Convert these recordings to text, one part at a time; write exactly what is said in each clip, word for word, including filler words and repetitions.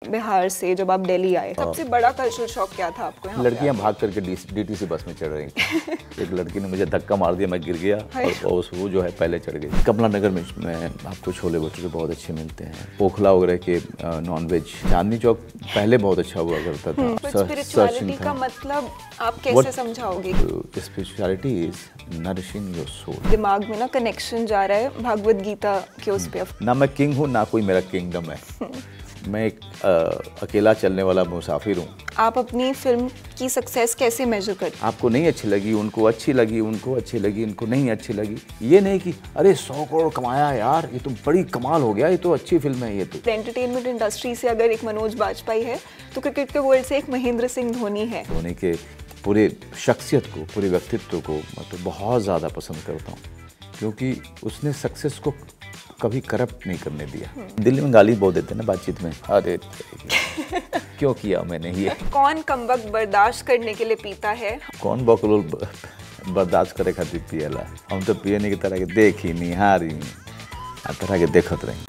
बिहार से जब आप दिल्ली आए, सबसे बड़ा कल्चरल शॉक क्या था आपको यहाँ? लड़कियां भाग करके डीटीसी बस में चढ़ रही थी। एक लड़की ने मुझे धक्का मार दिया, मैं गिर गया और वो जो है पहले चढ़ गई। कमला नगर में, में आपको छोले भटूरे बहुत अच्छे मिलते हैं, पोखला वगैरह के नॉन वेज। चांदनी चौक पहले बहुत अच्छा हुआ करता था। स्पिरिचुअलिटी का मतलब आप कैसे समझाओगे? Spirituality is nourishing your soul. दिमाग में ना कनेक्शन जा रहा है भगवत गीता के उस पे। ना मैं किंग हूँ ना कोई मेरा किंगडम है। मैं एक आ, अकेला चलने वाला मुसाफिर हूँ। आप अपनी फिल्म की सक्सेस कैसे मेजर करते हैं? आपको नहीं अच्छी लगी, उनको अच्छी लगी, उनको अच्छी लगी, इनको नहीं अच्छी लगी। ये नहीं कि अरे सौ करोड़ कमाया यार, ये तो बड़ी कमाल हो गया, ये तो अच्छी फिल्म है। ये तो एंटरटेनमेंट इंडस्ट्री से अगर एक मनोज बाजपेयी है तो क्रिकेट के वर्ल्ड से एक महेंद्र सिंह धोनी है। धोनी के पूरे शख्सियत को, पूरे व्यक्तित्व को मैं तो बहुत ज़्यादा पसंद करता हूँ, क्योंकि उसने सक्सेस को कभी करप्ट नहीं करने दिया। दिल्ली में गाली बहुत देते हैं ना बातचीत में, अरे क्यों किया मैंने ये। कौन कमबख्त बर्दाश्त करने के लिए पीता है? कौन बकलोल बर्दाश्त करे खातिर पियला। हम तो पियने की तरह के देख ही नहीं हारी तरह के देखत रही।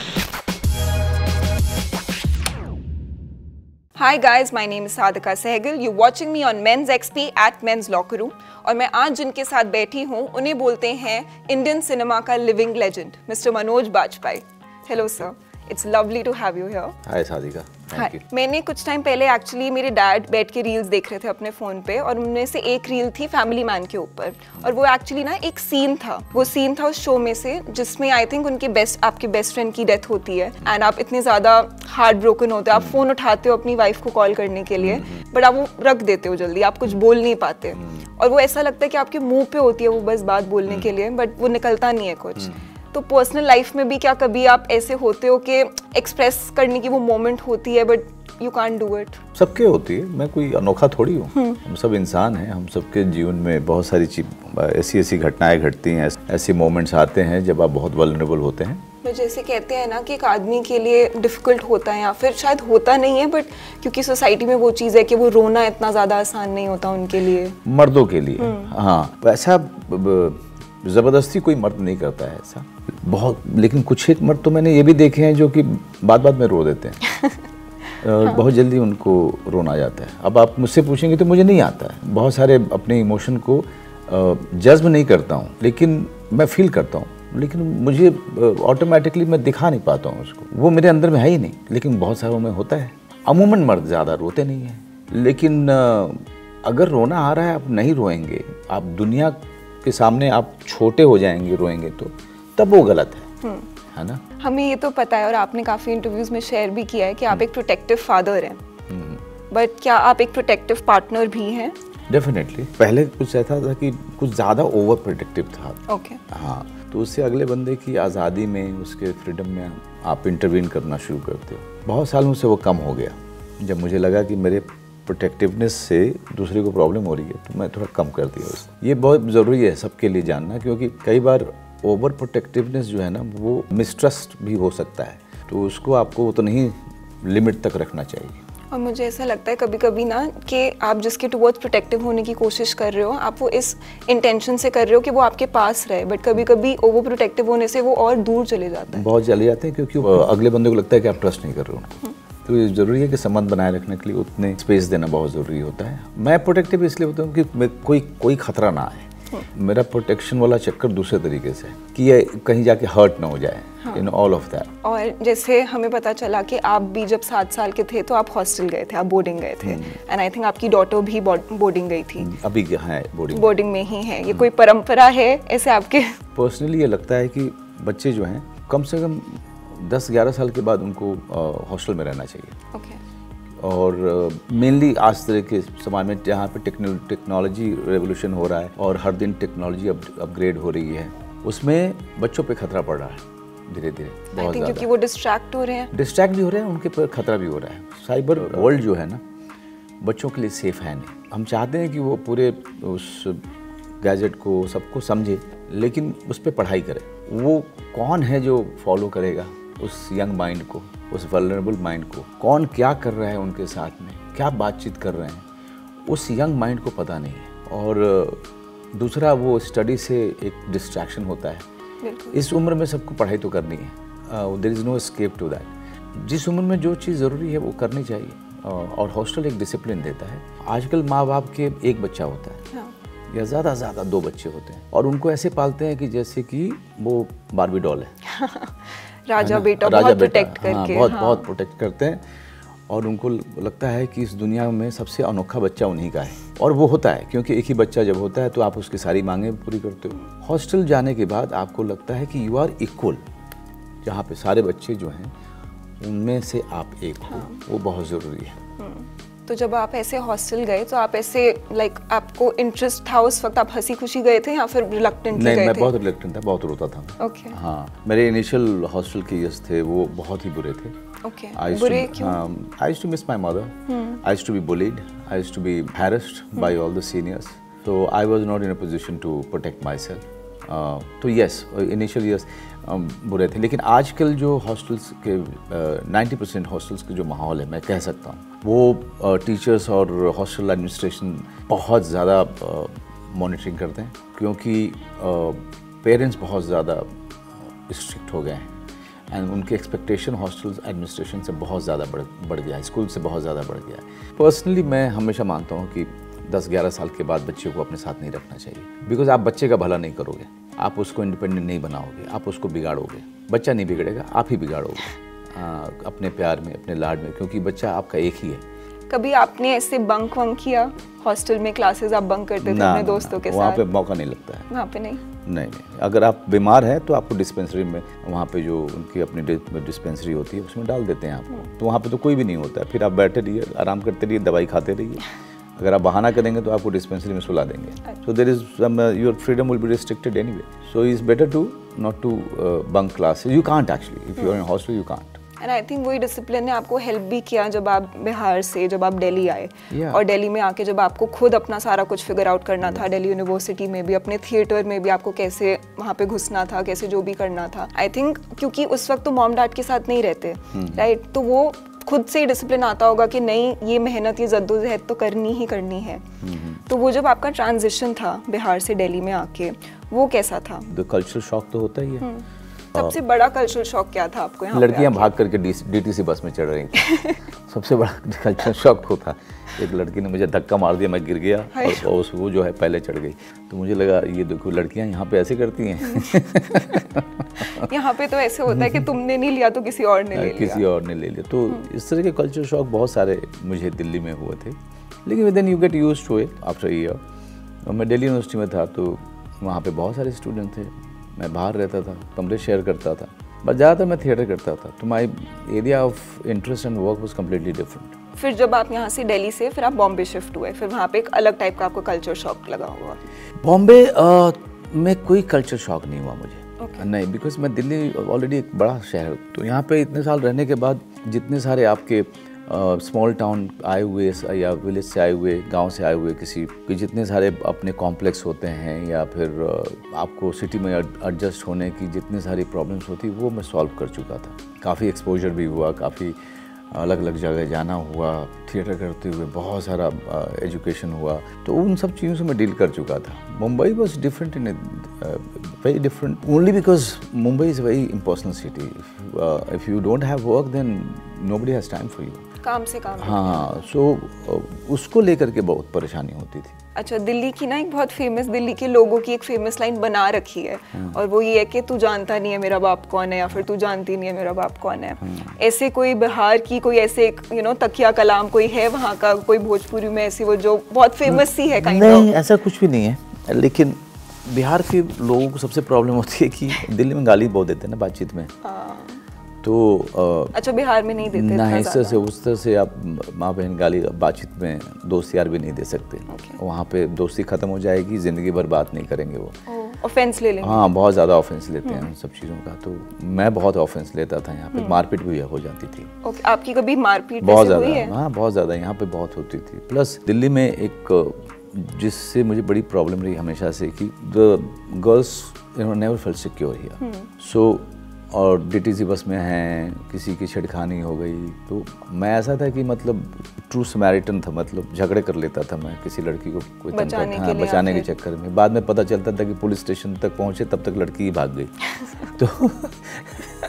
Hi guys, my name is Sadhika Sehgal. You're watching me on Men's X P at Men's Locker Room. और मैं आज जिनके साथ बैठी हूँ उन्हें बोलते हैं इंडियन सिनेमा का living legend mister Manoj Bajpayee. Hello sir, it's lovely to have you here. Hi Sadiqa, thank you. मैंने कुछ टाइम पहले एक्चुअली मेरे डैड बैठ के रील्स देख रहे थे अपने फ़ोन पे, और उनमें से एक रील थी फैमिली मैन के ऊपर, और वो एक्चुअली ना एक सीन था, वो सीन था उस शो में से जिसमें आई थिंक उनके बेस्ट आपके बेस्ट फ्रेंड की डेथ होती है, एंड आप इतने ज़्यादा हार्ट ब्रोकन होते हो, आप फ़ोन उठाते हो अपनी वाइफ को कॉल करने के लिए, बट आप वो रख देते हो जल्दी, आप कुछ बोल नहीं पाते, और वो ऐसा लगता है कि आपके मुँह पे होती है वो बस बात बोलने के लिए, बट वो निकलता नहीं है कुछ। तो पर्सनल लाइफ में भी क्या कभी आप ऐसे होते हो कि एक्सप्रेस करने की वो मोमेंट होती है but you can't do it? सबके होती है, मैं कोई अनोखा थोड़ी हूँ। हम सब इंसान हैं, हम सबके जीवन में बहुत सारी चीज ऐसी ऐसी घटनाएं घटती हैं, ऐसे मोमेंट्स आते हैं जब आप बहुत वल्नरेबल होते हैं। तो जैसे कहते हैं ना कि एक आदमी के लिए डिफिकल्ट होता है, या फिर शायद होता नहीं है, बट क्योंकि सोसाइटी में वो चीज़ है कि वो रोना इतना ज़्यादा आसान नहीं होता उनके लिए, मर्दों के लिए। हाँ, वैसा ज़बरदस्ती कोई मर्द नहीं करता है ऐसा बहुत, लेकिन कुछ एक मर्द तो मैंने ये भी देखे हैं जो कि बात बात में रो देते हैं। हाँ। बहुत जल्दी उनको रोना आ जाता है। अब आप मुझसे पूछेंगे तो मुझे नहीं आता है, बहुत सारे अपने इमोशन को जज्ब नहीं करता हूँ, लेकिन मैं फील करता हूँ, लेकिन मुझे ऑटोमेटिकली मैं दिखा नहीं पाता हूँ उसको, वो मेरे अंदर में है ही नहीं, लेकिन बहुत सारों में होता है। अमूमन मर्द ज़्यादा रोते नहीं हैं, लेकिन अगर रोना आ रहा है आप नहीं रोएंगे, आप दुनिया के सामने आप छोटे हो जाएंगे रोएंगे, तो तब वो गलत है, है ना? हमें ये तो पता है, और आपने काफ़ी इंटरव्यूज में शेयर भी किया है कि आप एक प्रोटेक्टिव फादर हैं, बट क्या आप एक प्रोटेक्टिव पार्टनर भी हैं? डेफिनेटली। पहले कुछ ऐसा था कि कुछ ज़्यादा ओवर प्रोटेक्टिव था। ओके। हाँ, तो उससे अगले बंदे की आज़ादी में, उसके फ्रीडम में आप इंटरवीन करना शुरू करते हो। बहुत सालों से वो कम हो गया। जब मुझे लगा कि मेरे प्रोटेक्टिवनेस से दूसरे को प्रॉब्लम हो रही है, तो मैं थोड़ा कम कर दिया उसको। ये बहुत ज़रूरी है सबके लिए जानना, क्योंकि कई बार ओवर प्रोटेक्टिवनेस जो है ना, वो मिसट्रस्ट भी हो सकता है, तो उसको आपको तो नहीं, लिमिट तक रखना चाहिए। और मुझे ऐसा लगता है कभी कभी ना कि आप जिसके टुवर्ड्स प्रोटेक्टिव होने की कोशिश कर रहे हो, आप वो इस इंटेंशन से कर रहे हो कि वो आपके पास रहे, बट कभी कभी ओवर प्रोटेक्टिव होने से वो और दूर चले जाता है। बहुत चले जाते हैं, क्योंकि अगले बंदे को लगता है कि आप ट्रस्ट नहीं कर रहे हो उनको। तो ये ज़रूरी है कि संबंध बनाए रखने के लिए उतने स्पेस देना बहुत ज़रूरी होता है। मैं प्रोटेक्टिव इसलिए होता हूँ कि मैं कोई कोई खतरा ना आए। मेरा प्रोटेक्शन वाला चक्कर दूसरे तरीके से कि ये कहीं जाके हर्ट ना हो जाए, इन ऑल ऑफ दैट। और जैसे हमें पता चला कि आप भी जब सात साल के थे तो आप हॉस्टल गए थे, आप बोर्डिंग गए थे, एंड आई थिंक आपकी डॉटर भी बोर्डिंग गई थी। अभी है बोर्डिंग बोर्डिंग में ही है। ये कोई परंपरा है ऐसे आपके? पर्सनली ये लगता है कि बच्चे जो हैं कम से कम दस ग्यारह साल के बाद उनको हॉस्टल में रहना चाहिए। okay. और मेनली uh, आज तरह के समाज में जहाँ पे टेक्नोलॉजी रेवोल्यूशन हो रहा है और हर दिन टेक्नोलॉजी अपग्रेड हो रही है, उसमें बच्चों पे खतरा पड़ रहा है धीरे धीरे बहुत ज़्यादा, क्योंकि वो डिस्ट्रैक्ट हो रहे हैं डिस्ट्रैक्ट भी हो रहे हैं, उनके पर खतरा भी हो रहा है। साइबर वर्ल्ड जो है ना, बच्चों के लिए सेफ है नहीं। हम चाहते हैं कि वो पूरे उस गैजेट को सबको समझे, लेकिन उस पर पढ़ाई करे। वो कौन है जो फॉलो करेगा उस यंग माइंड को, उस वल्नरेबल माइंड को? कौन क्या कर रहा है उनके साथ में, क्या बातचीत कर रहे हैं, उस यंग माइंड को पता नहीं है। और दूसरा, वो स्टडी से एक डिस्ट्रैक्शन होता है। इस उम्र में सबको पढ़ाई तो करनी है, there is no escape to that. जिस उम्र में जो चीज़ ज़रूरी है वो करनी चाहिए, और हॉस्टल एक डिसिप्लिन देता है। आजकल माँ बाप के एक बच्चा होता है, हाँ। या ज़्यादा से ज़्यादा दो बच्चे होते हैं, और उनको ऐसे पालते हैं कि जैसे कि वो बारबी डॉल है। राजा बेटा, राजा बहुत बेटा, प्रोटेक्ट करके, हाँ, बहुत हाँ। बहुत प्रोटेक्ट करते हैं, और उनको लगता है कि इस दुनिया में सबसे अनोखा बच्चा उन्हीं का है, और वो होता है, क्योंकि एक ही बच्चा जब होता है तो आप उसकी सारी मांगें पूरी करते हो। हॉस्टल जाने के बाद आपको लगता है कि यू आर इक्वल, जहाँ पे सारे बच्चे जो हैं उनमें से आप एक हो, हाँ। वो बहुत ज़रूरी है। तो जब आप ऐसे हॉस्टल गए तो आप ऐसे लाइक आपको इंटरेस्ट था उस वक्त, आप हंसी खुशी गए थे या फिर रिलक्टेंटली गए थे? नहीं, मैं बहुत रिलक्टेंट था, बहुत रोता था। Okay okay. हाँ, मेरे इनिशियल हॉस्टल के ईयर्स थे वो बहुत ही बुरे थे। Okay okay. बुरे क्यों? I used to miss my mother, I used to be bullied, I used to be harassed by all the seniors, so I was not in a position to protect myself. uh, तो yes initial years बुरे थे, लेकिन आजकल जो hostels के ninety percent hostels के जो माहौल है, मैं कह सकता हूँ वो टीचर्स uh, और हॉस्टल एडमिनिस्ट्रेशन बहुत ज़्यादा मॉनिटरिंग uh, करते हैं, क्योंकि पेरेंट्स uh, बहुत ज़्यादा स्ट्रिक्ट हो गए हैं, एंड उनके एक्सपेक्टेशन हॉस्टल एडमिनिस्ट्रेशन से बहुत ज़्यादा बढ़ बढ़ गया है, स्कूल से बहुत ज़्यादा बढ़ गया है। पर्सनली मैं हमेशा मानता हूँ कि दस ग्यारह साल के बाद बच्चे को अपने साथ नहीं रखना चाहिए, बिकॉज आप बच्चे का भला नहीं करोगे, आप उसको इंडिपेंडेंट नहीं बनाओगे, आप उसको बिगाड़ोगे। बच्चा नहीं बिगड़ेगा, आप ही बिगाड़ोगे आ, अपने प्यार में, अपने लाड में, क्योंकि बच्चा आपका एक ही है। कभी आपने ऐसे बंक वंक किया हॉस्टल में? क्लासेस आप बंक करते थे अपने दोस्तों के साथ? वहाँ पे मौका नहीं लगता है। वहाँ पे नहीं नहीं नहीं अगर आप बीमार हैं तो आपको डिस्पेंसरी में, वहाँ पे जो उनकी अपनी डिस्पेंसरी होती है उसमें डाल देते हैं आपको, तो वहाँ पे तो कोई भी नहीं होता है, फिर आप बैठे रहिए, आराम करते रहिए, दवाई खाते रहिए। अगर आप बहाना करेंगे तो आपको डिस्पेंसरी में सुला देंगे, so there is your freedom will be restricted anyway, so it's better to not to bunk classes. You can't actually, if you are in hostel you can't. And I think वही discipline ने आपको help भी किया जब आप बिहार से जब आप दिल्ली आए, yeah. और दिल्ली में आके जब आपको खुद अपना सारा कुछ फिगर आउट करना yeah. था, दिल्ली यूनिवर्सिटी में भी, अपने थिएटर में भी आपको कैसे वहाँ पे घुसना था, कैसे जो भी करना था। आई थिंक क्योंकि उस वक्त तो मॉम डैड के साथ नहीं रहते, राइट hmm. right? तो वो खुद से ही डिसिप्लिन आता होगा कि नहीं, ये मेहनत, ये जद्दोजहद तो करनी ही करनी है। hmm. तो वो जब आपका ट्रांजिशन था बिहार से दिल्ली में आके, वो कैसा था? द कल्चरल शॉक तो होता ही है। hmm. सबसे बड़ा कल्चरल शॉक क्या था आपको यहाँ? लड़कियां भाग करके डीटीसी बस में चढ़ रही थी। सबसे बड़ा कल्चरल शॉक तो था। एक लड़की ने मुझे धक्का मार दिया, मैं गिर गया, और, और वो जो है पहले चढ़ गई, तो मुझे लगा ये देखो लड़कियां यहाँ पे ऐसे करती हैं। यहाँ पे तो ऐसे होता है कि तुमने नहीं लिया तो किसी और ने ले लिया, किसी और ने ले लिया। तो इस तरह के कल्चरल शॉक बहुत सारे मुझे दिल्ली में हुए थे, लेकिन then you get used to it after a year. मैं दिल्ली यूनिवर्सिटी में था तो वहाँ पे बहुत सारे स्टूडेंट थे, मैं बाहर रहता था, कमरे शेयर करता था, बट ज़्यादातर मैं थिएटर करता था, तो my area of interest and work was completely different. फिर जब आप यहाँ से दिल्ली से फिर आप बॉम्बे शिफ्ट हुए, फिर वहाँ पे एक अलग टाइप का आपको कल्चर शॉक लगा हुआ? बॉम्बे में कोई कल्चर शॉक नहीं हुआ मुझे, okay. नहीं, बिकॉज मैं दिल्ली ऑलरेडी एक बड़ा शहर, तो यहाँ पे इतने साल रहने के बाद जितने सारे आपके स्मॉल टाउन आए हुए या विलेज से आए हुए, गांव से आए हुए किसी के जितने सारे अपने कॉम्प्लेक्स होते हैं, या फिर uh, आपको सिटी में एडजस्ट होने की जितनी सारी प्रॉब्लम्स होती, वो मैं सॉल्व कर चुका था। काफ़ी एक्सपोजर भी हुआ, काफ़ी अलग अलग जगह जाना हुआ, थिएटर करते हुए बहुत सारा एजुकेशन uh, हुआ, तो उन सब चीज़ों से मैं डील कर चुका था। Mumbai was different in very different only because Mumbai is very impersonal city. If you don't have work then nobody has time for you, काम से काम। हाँ, सो so, उसको लेकर के बहुत परेशानी होती थी। अच्छा, दिल्ली की ना एक बहुत फेमस, दिल्ली के लोगों की एक फेमस लाइन बना रखी है, और वो ये है कि तू जानता नहीं है मेरा बाप कौन है, या फिर तू जानती नहीं है मेरा बाप कौन है। ऐसे कोई बिहार की कोई ऐसे एक यू नो तकिया कलाम कोई है वहाँ का, कोई भोजपुरी में ऐसी वो जो बहुत फेमस सी है? काइंड नहीं, ऐसा कुछ भी नहीं है, लेकिन बिहार के लोगों को सबसे प्रॉब्लम होती है कि दिल्ली में गाली बहुत देते हैं ना बातचीत में। तो आ, अच्छा, बिहार में नहीं देते ना, इस तरह से उस तरह से आप माँ बहन गाली बातचीत में दोस्त यार भी नहीं दे सकते। okay. वहाँ पे दोस्ती खत्म हो जाएगी, जिंदगी भर बात नहीं करेंगे वो, ऑफेंस ले लेंगे। हाँ, बहुत ज़्यादा ऑफेंस लेते हैं उन सब चीज़ों का, तो मैं बहुत ऑफेंस लेता था। यहाँ पे मारपीट भी हो जाती थी। okay. आपकी कभी मारपीट बहुत ज़्यादा? हाँ, बहुत ज़्यादा यहाँ पे बहुत होती थी। प्लस दिल्ली में एक जिससे मुझे बड़ी प्रॉब्लम रही हमेशा से कि the girls you know never felt secure here, so और डीटीसी बस में हैं, किसी की छेड़खानी हो गई, तो मैं ऐसा था कि मतलब ट्रू समैरिटन था, मतलब झगड़े कर लेता था मैं किसी लड़की को कोई बचाने, हाँ, के, बचाने के चक्कर में। बाद में पता चलता था कि पुलिस स्टेशन तक पहुंचे तब तक लड़की ही भाग गई। तो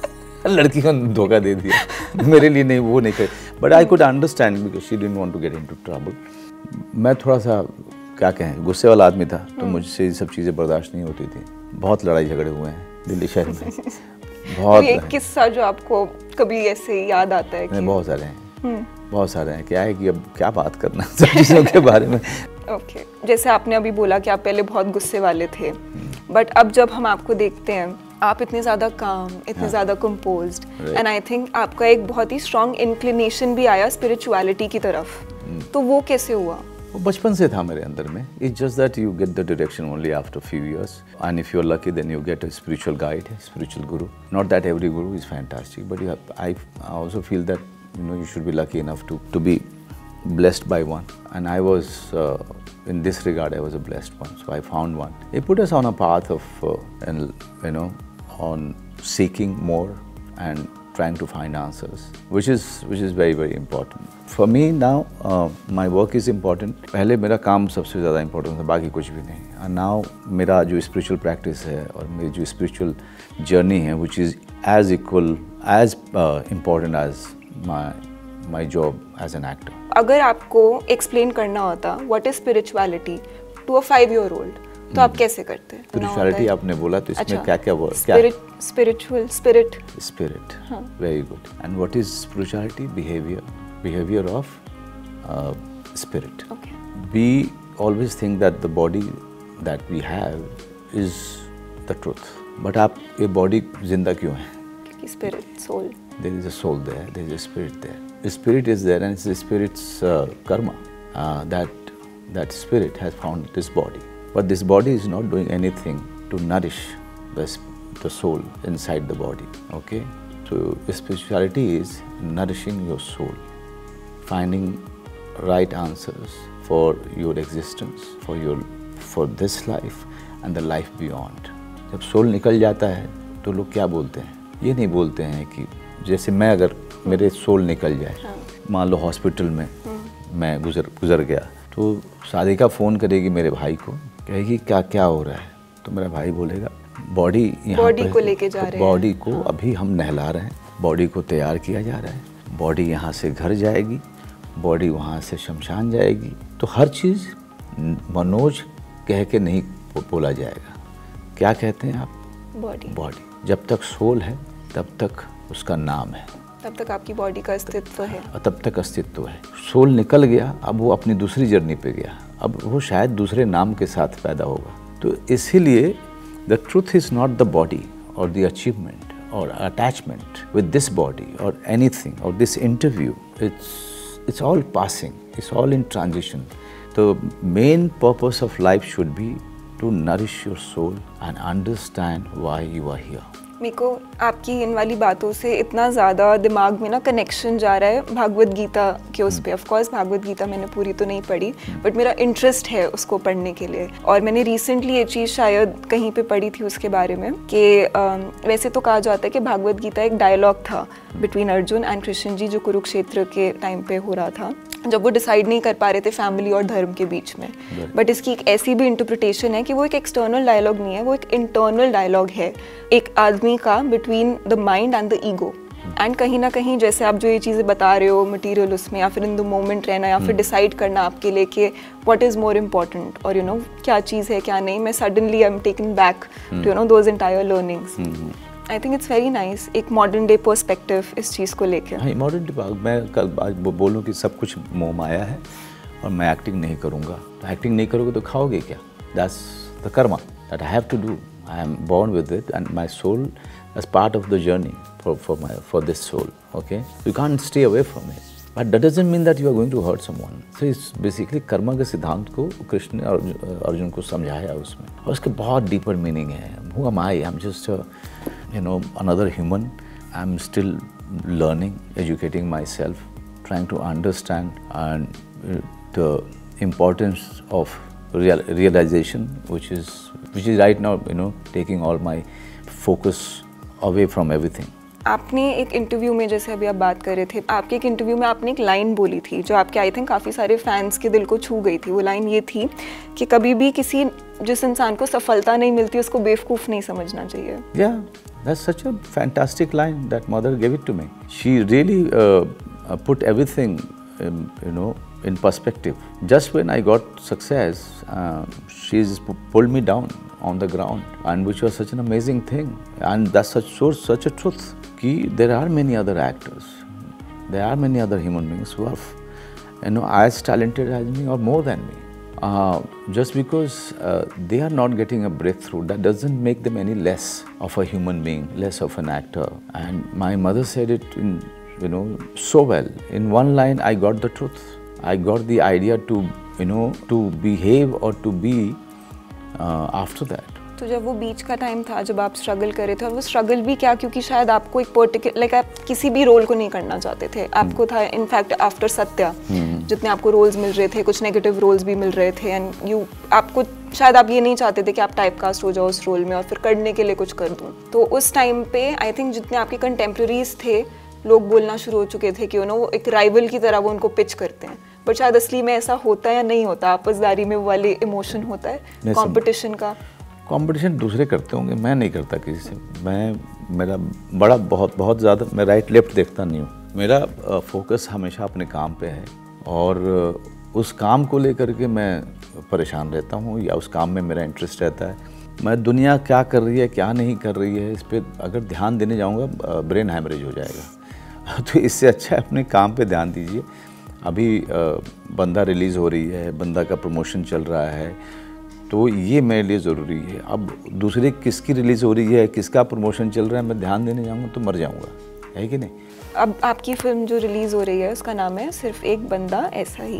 लड़की को धोखा दे दिया। मेरे लिए नहीं, वो नहीं कर, but I could understand because she didn't want to get into trouble. मैं थोड़ा सा क्या कहें गुस्से वाला आदमी था, तो मुझसे ये सब चीज़ें बर्दाश्त नहीं होती थी। बहुत लड़ाई झगड़े हुए हैं दिल्ली शहर में, बहुत। एक किस्सा जो आपको कभी ऐसे याद आता है? कि बहुत सारे हैं, बहुत सारे हैं। क्या है कि अब क्या बात करना सब चीज़ों के बारे में। Okay okay. जैसे आपने अभी बोला कि आप पहले बहुत गुस्से वाले थे, बट अब जब हम आपको देखते हैं आप इतने ज़्यादा काम, इतने हाँ. ज़्यादा कंपोज्ड, एंड आई थिंक आपका एक बहुत ही स्ट्रॉन्ग इंक्लिनेशन भी आया स्पिरिचुअलिटी की तरफ। hmm. तो वो कैसे हुआ? वो बचपन से था मेरे अंदर में। It's just that you get the direction only after few years, and if you are lucky then you get a spiritual guide, spiritual guru. Not that every guru is fantastic, but you I also feel that you know you should be lucky enough to to be blessed by one, and I was uh, in this regard I was a blessed one, so I found one. It put us on a path of uh, and you know on seeking more and trying to find answers, which is which is very very important for me now. uh, my work is important. पहले मेरा काम सबसे ज़्यादा important था, बाकी कुछ भी नहीं। and now मेरा जो spiritual practice है और मेरी जो spiritual journey है, which is as equal as uh, important as my my job as an actor. अगर आपको एक्सप्लेन करना होता what is spirituality to a five year old, तो आप कैसे करते? स्पिरिचुअलिटी आपने बोला, तो इसमें अच्छा, क्या क्या word? Spiritual, spirit, spirit, very good. And what is spirituality? Behaviour, behaviour of spirit. We always think that the body that we have is the truth, but आप ये बॉडी जिंदा क्यों है? क्योंकि spirit, soul, there is a soul there, there is a spirit there. The spirit is there, and it's the spirit's uh, karma uh, that that spirit has found this body. But this body is not doing anything to nourish the, the soul inside the body. Okay? So spirituality is nourishing your soul, finding right answers for your existence, for your for this life and the life beyond. जब soul निकल जाता है तो लोग क्या बोलते हैं? ये नहीं बोलते हैं कि जैसे मैं अगर मेरे सोल निकल जाए, हाँ. मान लो हॉस्पिटल में मैं गुजर गुजर गया, तो सादिका फ़ोन करेगी मेरे भाई को, कहेगी क्या क्या हो रहा है, तो मेरा भाई बोलेगा बॉडी यहाँ बॉडी को लेके जा रहे हैं, बॉडी को हाँ. अभी हम नहला रहे हैं, बॉडी को तैयार किया जा रहा है, बॉडी यहाँ से घर जाएगी, बॉडी वहाँ से शमशान जाएगी। तो हर चीज़ मनोज कह के नहीं बोला जाएगा। क्या कहते हैं आप? बॉडी। बॉडी। जब तक सोल है तब तक उसका नाम है, तब तक आपकी बॉडी का अस्तित्व है, तब तक अस्तित्व है। सोल निकल गया, अब वो अपनी दूसरी जर्नी पे गया, अब वो शायद दूसरे नाम के साथ पैदा होगा। तो इसीलिए the truth is not the body और द अचीवमेंट और अटैचमेंट विद दिस बॉडी और एनीथिंग और this interview, it's it's all passing, it's all in transition. तो main purpose of life should be to nourish your soul and understand why you are here. मेरे को आपकी इन वाली बातों से इतना ज़्यादा दिमाग में ना कनेक्शन जा रहा है भागवत गीता के उस पर। ऑफ कोर्स भागवत गीता मैंने पूरी तो नहीं पढ़ी, बट मेरा इंटरेस्ट है उसको पढ़ने के लिए। और मैंने रिसेंटली ये चीज़ शायद कहीं पे पढ़ी थी उसके बारे में कि वैसे तो कहा जाता है कि भागवत गीता एक डायलॉग था बिटवीन अर्जुन एंड कृष्ण जी, जो कुरुक्षेत्र के टाइम पे हो रहा था, जब वो डिसाइड नहीं कर पा रहे थे फैमिली और धर्म के बीच में। बट इसकी एक ऐसी भी इंटरप्रिटेशन है कि वो एक एक्सटर्नल डायलॉग नहीं है, वो एक इंटरनल डायलॉग है एक आदमी का between the mind and the ego. And कहीं ना कहीं जैसे आप जो ये चीज़ें बता रहे हो मटीरियल उसमें, या फिर इन द मोमेंट रहना, या फिर डिसाइड करना आपके लिए कि व्हाट इज़ मोर इम्पॉर्टेंट, और यू नो क्या चीज़ है क्या नहीं। मैं suddenly I am taken back to you know those entire learnings. I think it's very nice, एक मॉडर्न डे पर्सपेक्टिव इस चीज़ को लेकर। हाँ, मॉडर्न डे, मैं कल आज बोलूँ कि सब कुछ मोह माया है और मैं एक्टिंग नहीं करूँगा, तो एक्टिंग नहीं करोगे तो खाओगे क्या? That's the karma that I have to do. I am born with it, and my soul is part of the journey for for my for this soul. Okay, you can't stay away from it, but that doesn't mean that you are going to hurt someone. So it's basically karma के सिद्धांत को कृष्ण ने अर्जुन को समझाया उसमें, और उसके बहुत डीपर मीनिंग है। Who am I? I'm just a, you know another human. I'm still learning, educating myself, trying to understand and uh, the importance of real realization, which is which is right now you know taking all my focus away from everything. आपने एक interview में, जैसे अभी आप बात कर रहे थे, आपके एक इंटरव्यू में आपने एक लाइन बोली थी जो आपके आई थिंक काफ़ी सारे फैंस के दिल को छू गई थी। वो लाइन ये थी कि कभी भी किसी जिस इंसान को सफलता नहीं मिलती उसको बेवकूफ़ नहीं समझना चाहिए। या That's such a fantastic line that mother gave it to me. She really uh, uh, put everything, in, you know, in perspective. Just when I got success, uh, she's pulled me down on the ground, and which was such an amazing thing. And that's such so, such a truth. Ki there are many other actors, there are many other human beings who are, you know, as talented as me or more than me. Uh, just because uh, they are not getting a breakthrough, that doesn't make them any less of a human being, less of an actor. And my mother said it in, you know, so well. In one line, I got the truth. I got the idea to, you know, to behave or to be uh, after that. तो जब वो बीच का time था जब आप struggle कर रहे थे, और वो स्ट्रगल भी क्या, क्योंकि शायद आपको एक पर्टिकुलर लाइक आप किसी भी रोल को नहीं करना चाहते थे, आपको था इनफैक्ट आफ्टर सत्या जितने आपको रोल्स मिल रहे थे, कुछ नेगेटिव रोल्स भी मिल रहे थे, एंड यू आपको शायद आप ये नहीं चाहते थे कि आप टाइप कास्ट हो जाओ उस रोल में और फिर करने के लिए कुछ कर दूँ। तो उस टाइम पे आई थिंक जितने आपके कंटेम्प्रेरीज थे, लोग बोलना शुरू हो चुके थे कि यू नो वो एक राइवल की तरह वो उनको पिच करते हैं, बट शायद असली में ऐसा होता है या नहीं होता, आपसदारी में वो वाले इमोशन होता है कॉम्पिटिशन का। कंपटीशन दूसरे करते होंगे, मैं नहीं करता किसी से। मैं मेरा बड़ा बहुत बहुत ज़्यादा मैं राइट लेफ्ट देखता नहीं हूँ। मेरा फोकस हमेशा अपने काम पे है, और उस काम को लेकर के मैं परेशान रहता हूँ, या उस काम में मेरा इंटरेस्ट रहता है। मैं दुनिया क्या कर रही है क्या नहीं कर रही है इस पर अगर ध्यान देने जाऊँगा ब्रेन हैमरेज हो जाएगा। तो इससे अच्छा है अपने काम पे ध्यान दीजिए। अभी बंदा रिलीज़ हो रही है, बंदा का प्रमोशन चल रहा है, तो ये मेरे लिए ज़रूरी है। अब दूसरे किसकी रिलीज़ हो रही है, किसका प्रमोशन चल रहा है, मैं ध्यान देने जाऊँगा तो मर जाऊँगा, है कि नहीं। अब आपकी फिल्म जो रिलीज़ हो रही है उसका नाम है सिर्फ एक बंदा ऐसा ही,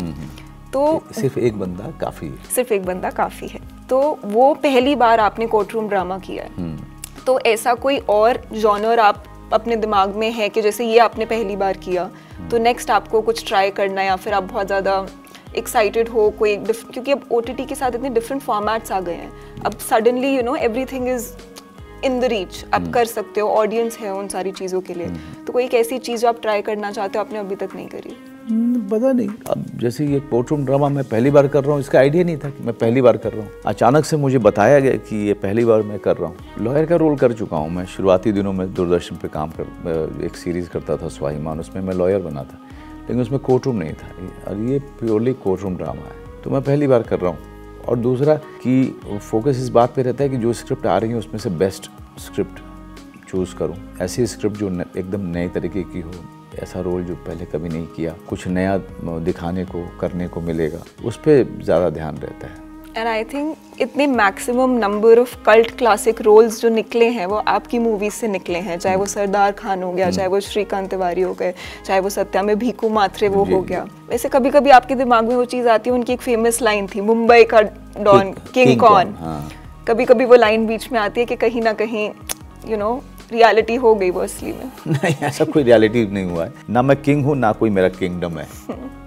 तो सिर्फ एक बंदा काफ़ी है। सिर्फ एक बंदा काफ़ी है, तो वो पहली बार आपने कोर्ट रूम ड्रामा किया है, तो ऐसा कोई और जॉनर आप अपने दिमाग में है कि जैसे ये आपने पहली बार किया तो नेक्स्ट आपको कुछ ट्राई करना है, या फिर आप बहुत ज़्यादा एक्साइटेड हो कोई, क्योंकि अब ओ टी टी के साथ इतने डिफरेंट फॉर्मेट्स आ गए हैं, अब suddenly you know everything is in the reach, आप कर सकते हो, ऑडियंस है उन सारी चीज़ों के लिए, तो कोई एक ऐसी चीज़ जो आप ट्राई करना चाहते हो आपने अभी तक नहीं करी। पता नहीं, अब जैसे ये कोर्ट रूम ड्रामा मैं पहली बार कर रहा हूँ, इसका आइडिया नहीं था कि मैं पहली बार कर रहा हूँ। अचानक से मुझे बताया गया कि ये पहली बार मैं कर रहा हूँ। लॉयर का रोल कर चुका हूँ मैं, शुरुआती दिनों में दूरदर्शन पे काम कर एक सीरीज़ करता था स्वाभिमान, उसमें मैं लॉयर बना था, लेकिन उसमें कोर्ट रूम नहीं था, और ये प्योरली कोर्ट रूम ड्रामा है, तो मैं पहली बार कर रहा हूँ। और दूसरा कि फोकस इस बात पे रहता है कि जो स्क्रिप्ट आ रही है उसमें से बेस्ट स्क्रिप्ट चूज़ करूँ, ऐसी स्क्रिप्ट जो एकदम नए तरीके की हो, ऐसा रोल जो पहले कभी नहीं किया, कुछ नया दिखाने को करने को मिलेगा, उस पर ज़्यादा ध्यान रहता है। एंड आई थिंक इतने maximum number of cult classic roles जो निकले हैं वो आपकी मूवीज से निकले हैं, चाहे वो सरदार खान हो गया, चाहे वो श्रीकांत तिवारी हो गए, चाहे वो सत्या में भीकू मात्रे वो हो गया। वैसे कभी कभी आपके दिमाग में वो चीज़ आती है, उनकी एक फेमस लाइन थी मुंबई का डॉन किंग कॉन, कभी कभी वो लाइन बीच में आती है कि कहीं ना कहीं यू नो रियलिटी हो गई वो असली में। नहीं, ऐसा कोई रियलिटी नहीं हुआ है, ना मैं किंग हूँ ना कोई मेरा किंगडम है।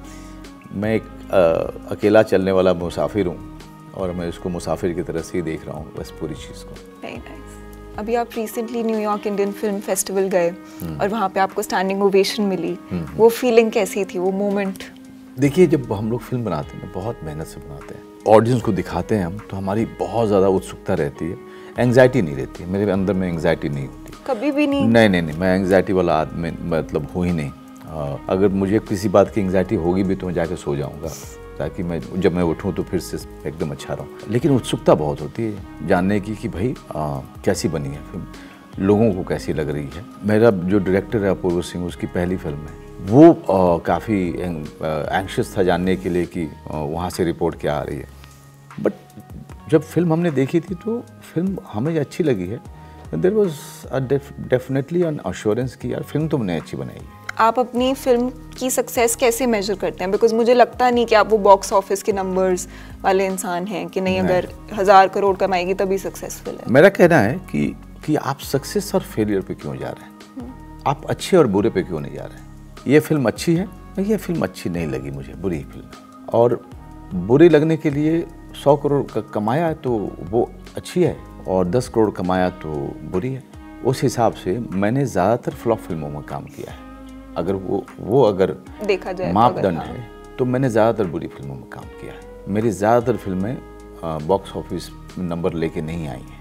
मैं एक आ, अकेला चलने वाला मुसाफिर हूँ, और मैं उसको मुसाफिर की तरह से ही देख रहा हूँ बस पूरी चीज़ को। Very nice. अभी आप recently New York Indian film festival गए और वहाँ पे आपको स्टैंडिंग ओवेशन मिली, वो फीलिंग कैसी थी, वो मोमेंट? देखिए, जब हम लोग फिल्म बनाते हैं बहुत मेहनत से बनाते हैं, ऑडियंस को दिखाते हैं हम, तो हमारी बहुत ज़्यादा उत्सुकता रहती है, एंग्जाइटी नहीं रहती है। मेरे अंदर में एंग्जाइटी नहीं होती कभी भी। नहीं नहीं नहीं नहीं मैं एंग्जाइटी वाला आदमी मतलब हूँ ही नहीं। आ, अगर मुझे किसी बात की एंग्जाइटी होगी भी तो मैं जाकर सो जाऊँगा, ताकि मैं जब मैं उठूँ तो फिर से एकदम अच्छा रहूँ। लेकिन उत्सुकता बहुत होती है जानने की कि भाई आ, कैसी बनी है फिल्म, लोगों को कैसी लग रही है। मेरा जो डायरेक्टर है अपूर्व सिंह, उसकी पहली फिल्म है, वो काफ़ी एंग्शियस था जानने के लिए कि आ, वहाँ से रिपोर्ट क्या आ रही है। बट जब फिल्म हमने देखी थी तो फिल्म हमें अच्छी लगी है। There was a definitely an assurance कि यार फिल्म तुमने अच्छी बनाई है। आप अपनी फिल्म की सक्सेस कैसे मेजर करते हैं? बिकॉज मुझे लगता नहीं कि आप वो बॉक्स ऑफिस के नंबर्स वाले इंसान हैं कि नहीं, नहीं। अगर हजार करोड़ कमाएगी तभी सक्सेसफुल है। मेरा कहना है कि कि आप सक्सेस और फेलियर पे क्यों जा रहे हैं, आप अच्छे और बुरे पे क्यों नहीं जा रहे हैं। ये फिल्म अच्छी है, ये फिल्म अच्छी नहीं लगी मुझे, बुरी फिल्म। और बुरी लगने के लिए सौ करोड़ का कमाया तो वो अच्छी है, और दस करोड़ कमाया तो बुरी है। उस हिसाब से मैंने ज़्यादातर फ्लॉप फिल्मों में काम किया है। अगर वो वो अगर देखा जाए मापदंड है तो मैंने ज़्यादातर बुरी फिल्मों में काम किया है। मेरी ज़्यादातर फिल्में बॉक्स ऑफिस नंबर लेके नहीं आई हैं।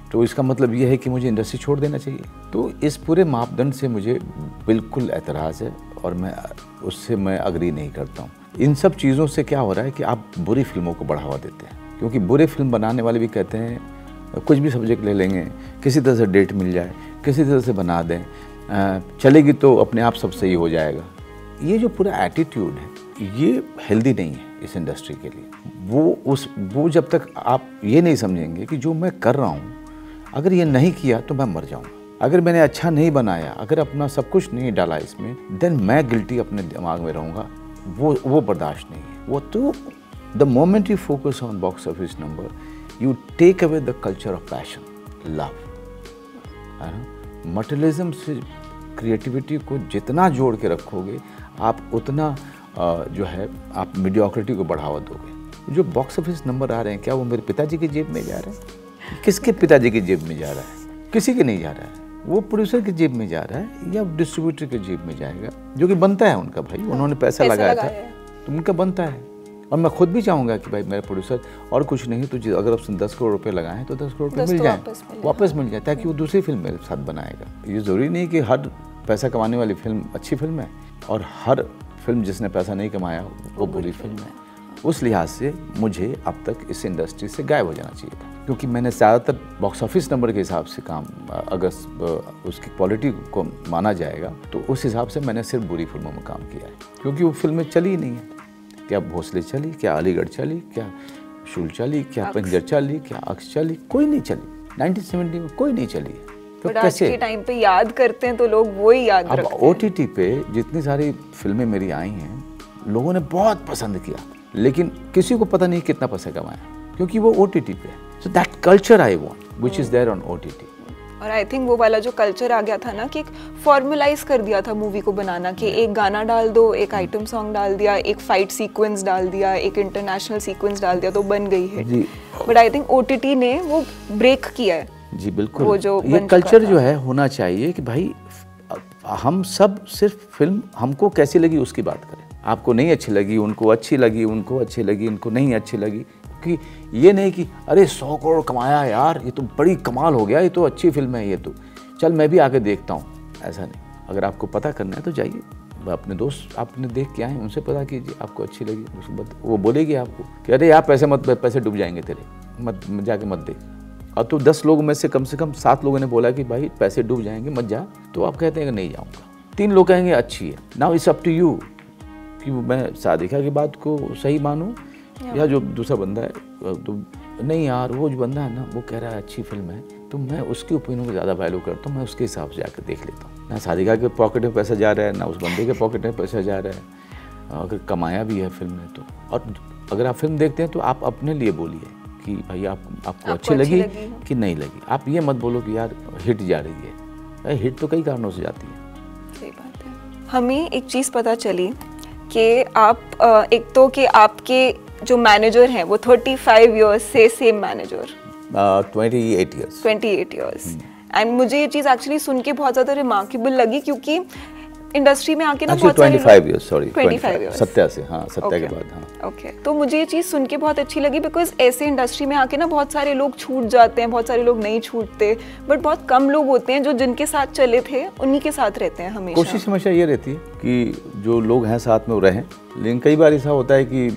तो इसका मतलब ये है कि मुझे इंडस्ट्री छोड़ देना चाहिए। तो इस पूरे मापदंड से मुझे बिल्कुल एतराज़ है और मैं उससे मैं अग्री नहीं करता हूँ। इन सब चीज़ों से क्या हो रहा है कि आप बुरी फिल्मों को बढ़ावा देते हैं, क्योंकि बुरे फिल्म बनाने वाले भी कहते हैं कुछ भी सब्जेक्ट ले लेंगे, किसी तरह से डेट मिल जाए, किसी तरह से बना दें, चलेगी तो अपने आप सब सही हो जाएगा। ये जो पूरा एटीट्यूड है ये हेल्दी नहीं है इस इंडस्ट्री के लिए। वो उस वो जब तक आप ये नहीं समझेंगे कि जो मैं कर रहा हूँ अगर ये नहीं किया तो मैं मर जाऊँगा, अगर मैंने अच्छा नहीं बनाया, अगर अपना सब कुछ नहीं डाला इसमें, देन मैं गिल्टी अपने दिमाग में रहूँगा, वो वो बर्दाश्त नहीं है। वो तो the moment you focus on box office number you take away the culture of passion, love, है ना। मटेरियलिज्म से क्रिएटिविटी को जितना जोड़ के रखोगे आप उतना जो है आप मीडियोक्रिटी को बढ़ावा दोगे। जो बॉक्स ऑफिस नंबर आ रहे हैं क्या वो मेरे पिताजी की जेब में जा रहे हैं? किसके पिताजी की जेब में जा रहा है? किसी के नहीं जा रहा है। वो प्रोड्यूसर की जेब में जा रहा है या डिस्ट्रीब्यूटर की जेब में जाएगा, जो कि बनता है उनका। भाई उन्होंने पैसा, पैसा लगाया था तो उनका बनता है। और मैं खुद भी चाहूँगा कि भाई मेरा प्रोड्यूसर और कुछ नहीं तो अगर उसने दस करोड़ रुपए लगाए तो दस करोड़ रुपए मिल जाए, वापस मिल जाए, ताकि वो दूसरी फिल्म मेरे साथ बनाएगा। ये ज़रूरी नहीं कि हर पैसा कमाने वाली फिल्म अच्छी फिल्म है और हर फिल्म जिसने पैसा नहीं कमाया वो बुरी फिल्म है। उस लिहाज से मुझे अब तक इस इंडस्ट्री से गायब हो जाना चाहिए था, क्योंकि मैंने ज़्यादातर बॉक्स ऑफिस नंबर के हिसाब से काम, अगर उसकी क्वालिटी को माना जाएगा तो उस हिसाब से मैंने सिर्फ बुरी फिल्मों में काम किया है, क्योंकि वो फिल्में चली ही नहीं है। क्या भोसले चली, क्या अलीगढ़ चली, क्या शूल चली, क्या पंजर चली, क्या अक्स चली, कोई नहीं चली। नाइनटीन सेवेंटी में कोई नहीं चली है। तो कैसे आज के टाइम पे याद करते हैं तो लोग वो ही याद रखते हैं। अब ओटीटी पे जितनी सारी फिल्में मेरी आई हैं लोगों ने बहुत पसंद किया, लेकिन किसी को पता नहीं कितना पैसा कमाया, क्योंकि वो ओटीटी पे है। So that culture I want which is there on OTT. और आई थिंक वो वाला जो कल्चर आ गया था ना कि एक फॉर्मलाइज कर दिया था मूवी को बनाना, कि एक गाना डाल दो, एक आइटम सॉन्ग डाल दिया, एक फाइट सीक्वेंस डाल दिया, एक इंटरनेशनल सीक्वेंस डाल दिया तो बन गई है। बट आई थिंक ओटीटी ने वो ब्रेक किया है। जी बिल्कुल, वो जो ये कल्चर जो है होना चाहिए कि भाई हम सब सिर्फ फिल्म हमको कैसी लगी उसकी बात करें। आपको नहीं अच्छी लगी, उनको अच्छी लगी, उनको अच्छी लगी, उनको नहीं अच्छी लगी, कि ये नहीं कि अरे सौ करोड़ कमाया यार, ये तो बड़ी कमाल हो गया, ये तो अच्छी फिल्म है, ये तो चल मैं भी आके देखता हूँ। ऐसा नहीं। अगर आपको पता करना है तो जाइए, अपने दोस्त आपने देख के आए उनसे पता कीजिए आपको अच्छी लगी, उसके बाद वो बोलेगी आपको कि अरे यार पैसे मत, पैसे डूब जाएंगे तेरे, मत जाके मत देख। और तो दस लोगों में से कम से कम सात लोगों ने बोला कि भाई पैसे डूब जाएंगे मत जा, तो आप कहते हैं कि नहीं जाऊँगा। तीन लोग कहेंगे अच्छी है। Now it's up to you कि मैं सादिका की बात को सही मानूं या जो दूसरा बंदा है तो नहीं यार, वो जो बंदा है ना वो कह रहा है अच्छी फिल्म है, तो मैं उसकी ओपिनियन को ज़्यादा वैल्यू करता हूँ, मैं उसके हिसाब से जाकर देख लेता हूँ। ना सादिका के पॉकेट में पैसा जा रहा है, ना उस बंदे के पॉकेट में पैसा जा रहा है, अगर कमाया भी है फिल्म ने तो। और अगर आप फिल्म देखते हैं तो आप अपने लिए बोलिए कि भाई आप आपको, आपको अच्छी लगी, लगी कि नहीं लगी। आप ये मत बोलो कि यार हिट जा रही है, हिट तो कई कारणों से जाती है। सही बात है। हमें एक चीज़ पता चली कि आप एक तो कि आपके जो मैनेजर हैं वो पैंतीस इयर्स से सेम मैनेजर, अट्ठाईस इयर्स अट्ठाईस इयर्स। एंड मुझे ये चीज़ एक्चुअली सुन के बहुत ज़्यादा रिमार्केबल लगी, क्योंकि इंडस्ट्री में आके ना बहुत सारे पच्चीस इयर्स, सॉरी पच्चीस इयर्स, सत्या से, हाँ सत्या के बाद, हाँ ओके। तो मुझे ये चीज़ सुन के बहुत अच्छी लगी, बिकॉज ऐसे इंडस्ट्री में आके ना बहुत सारे लोग छूट जाते हैं, बहुत सारे लोग नहीं छूटते, बट बहुत कम लोग होते हैं जो जिनके साथ चले थे उन्हीं के साथ रहते हैं हमेशा। कोशिश हमेशा ये रहती है कि जो लोग हैं साथ में वो रहें, लेकिन कई बार ऐसा होता है कि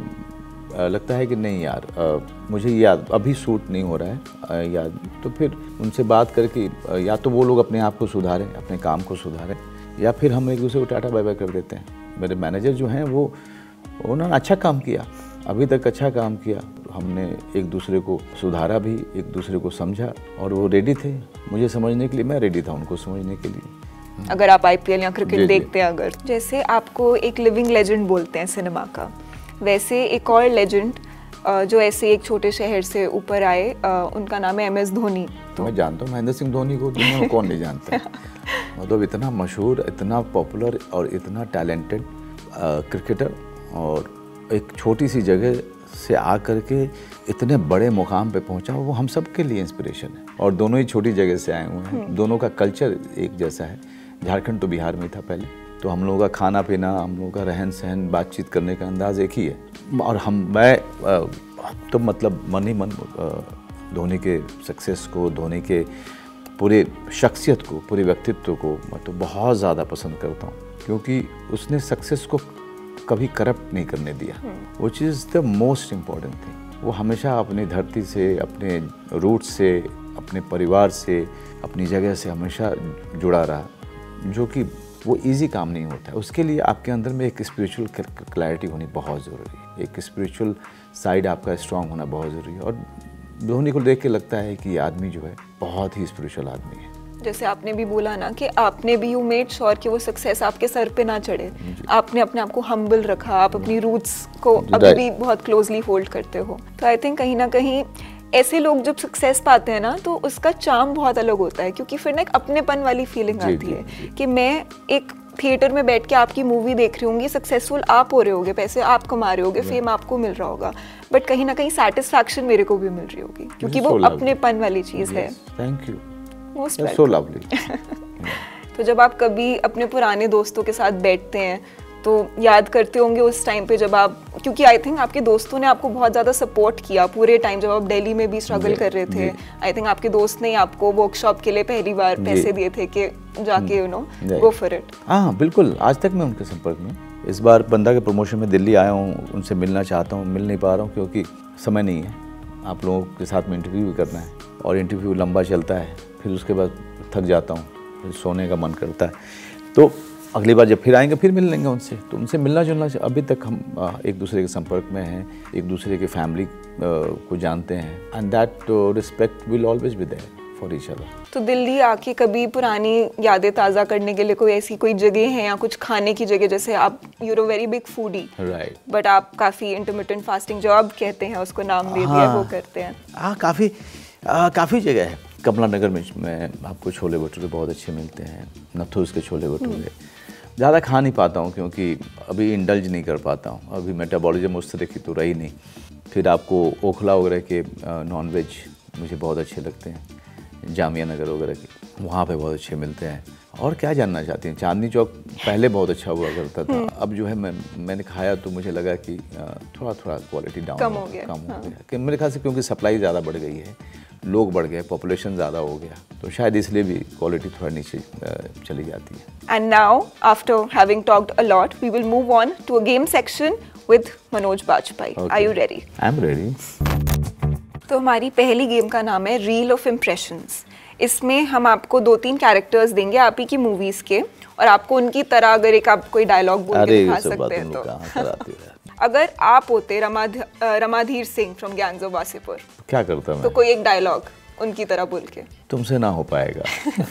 आ, लगता है कि नहीं यार आ, मुझे याद अभी सूट नहीं हो रहा है आ, याद, तो फिर उनसे बात करके आ, या तो वो लोग अपने आप को सुधारें, अपने काम को सुधारें, या फिर हम एक दूसरे को टाटा बाय बाय कर देते हैं। मेरे मैनेजर जो हैं वो उन्होंने अच्छा काम किया, अभी तक अच्छा काम किया, हमने एक दूसरे को सुधारा भी, एक दूसरे को समझा, और वो रेडी थे मुझे समझने के लिए, मैं रेडी था उनको समझने के लिए। अगर आप आईपीएल या क्रिकेट देखते हैं, अगर जैसे आपको एक लिविंग लेजेंड बोलते हैं सिनेमा का, वैसे एक और लेजेंड जो ऐसे एक छोटे शहर से ऊपर आए, उनका नाम है एम एस धोनी। तो मैं जानता हूँ महेंद्र सिंह धोनी को, दुनिया में कौन नहीं जानता है। मतलब इतना मशहूर, इतना पॉपुलर और इतना टैलेंटेड क्रिकेटर, और एक छोटी सी जगह से आ कर के इतने बड़े मुकाम पे पहुंचा, वो हम सब के लिए इंस्पिरेशन है। और दोनों ही छोटी जगह से आए हुए हैं, दोनों का कल्चर एक जैसा है। झारखंड तो बिहार में था पहले, तो हम लोगों का खाना पीना, हम लोगों का रहन सहन, बातचीत करने का अंदाज़ एक ही है। और हम मैं तो मतलब मन ही मन धोनी के सक्सेस को, धोनी के पूरे शख्सियत को, पूरे व्यक्तित्व को मैं तो बहुत ज़्यादा पसंद करता हूँ, क्योंकि उसने सक्सेस को कभी करप्ट नहीं करने दिया, which is the most important thing. वो हमेशा अपनी धरती से, अपने रूट से, अपने परिवार से, अपनी जगह से हमेशा जुड़ा रहा, जो कि वो इजी काम नहीं होता है। उसके लिए आपके अंदर में एक स्पिरिचुअल क्लैरिटी होनी बहुत ज़रूरी है, एक स्पिरिचुअल साइड आपका स्ट्रांग होना बहुत ज़रूरी है। और धोनी को देख के लगता है कि ये आदमी जो है बहुत ही स्पिरिचुअल आदमी है। जैसे आपने भी बोला ना कि आपने भी यू मेड श्योर कि वो सक्सेस आपके सर पे ना चढ़े, आपने अपने आप को हम्बल रखा, आप अपनी रूट्स को अभी भी बहुत क्लोजली होल्ड करते हो। तो आई थिंक कहीं ना कहीं ऐसे लोग जब सक्सेस पाते हैं ना तो उसका चार्म बहुत अलग होता है, क्योंकि फिर ना एक अपनेपन वाली फीलिंग आती है कि मैं एक थिएटर में बैठ के आपकी मूवी देख रही होंगी, सक्सेसफुल आप हो रहे होगे, पैसे आप कमा रहे होगे, फेम आपको मिल रहा होगा, बट कहीं ना कहीं सेटिस्फैक्शन मेरे को भी मिल रही होगी, क्योंकि वो अपनेपन वाली चीज़ है। Thank you, most so lovely. तो जब आप कभी अपने पुराने दोस्तों के साथ बैठते हैं तो याद करते होंगे उस टाइम पे जब आप, क्योंकि आई थिंक आपके दोस्तों ने आपको बहुत ज़्यादा सपोर्ट किया पूरे टाइम जब आप दिल्ली में भी स्ट्रगल कर रहे थे। आई थिंक आपके दोस्त ने आपको वर्कशॉप के लिए पहली बार पैसे दिए थे कि जाके you know go for it. हाँ बिल्कुल, आज तक मैं उनके संपर्क में। इस बार बंदा के प्रमोशन में दिल्ली आया हूँ, उनसे मिलना चाहता हूँ, मिल नहीं पा रहा हूँ क्योंकि समय नहीं है। आप लोगों के साथ में इंटरव्यू भी करना है और इंटरव्यू लंबा चलता है, फिर उसके बाद थक जाता हूँ, फिर सोने का मन करता है। तो अगली बार जब फिर आएंगे फिर मिल लेंगे उनसे। तो उनसे मिलना जुलना, अभी तक हम एक दूसरे के संपर्क में हैं, एक दूसरे के फैमिली को जानते हैं, and that respect will always be there for each other. तो दिल्ली आके कभी पुरानी यादें ताज़ा करने के लिए कोई ऐसी कोई जगह है या कुछ खाने की जगह, जैसे आप you are very big foodie, right, but आप काफ़ी इंटरमिटेंट फास्टिंग जो आप कहते हैं उसको नाम दे दिया, हाँ, वो करते हैं? हाँ, काफ़ी काफ़ी जगह है। कमला नगर में मैं आपको छोले भटूरे बहुत अच्छे मिलते हैं, नथुस के छोले भटूरे। ज़्यादा खा नहीं पाता हूँ क्योंकि अभी इंडल्ज नहीं कर पाता हूँ, अभी मेटाबॉलिज्म उस तरह की तो रही नहीं। फिर आपको ओखला वगैरह के नॉन वेज मुझे बहुत अच्छे लगते हैं, जामिया नगर वगैरह के वहाँ पे बहुत अच्छे मिलते हैं। और क्या जानना चाहती हैं? चांदनी चौक पहले बहुत अच्छा हुआ करता था, अब जो है मैं मैंने खाया तो मुझे लगा कि थोड़ा थोड़ा क्वालिटी डाउन कम हो गया, कम हो गया कि मेरे ख्याल से, क्योंकि सप्लाई ज़्यादा बढ़ गई है, लोग बढ़ गए, पॉपुलेशन ज़्यादा हो गया, तो शायद इसलिए भी क्वालिटी थोड़ा नीचे चली जाती है। And now after having talked a lot we will move on to a game section with Manoj Bajpayee. Are you ready? I am ready. तो हमारी पहली गेम का नाम है रील ऑफ इम्प्रेशंस। इसमें हम आपको दो तीन कैरेक्टर्स देंगे आप ही की मूवीज के, और आपको उनकी तरह अगर एक आप कोई डायलॉग बोल के दिखा सकते हैं तो। अगर आप होते रमाध, रमाधीर सिंह फ्रॉम ज्ञानजो वासेपुर, क्या करता मैं? तो कोई एक डायलॉग उनकी तरह बोल के। तुमसे ना हो पाएगा।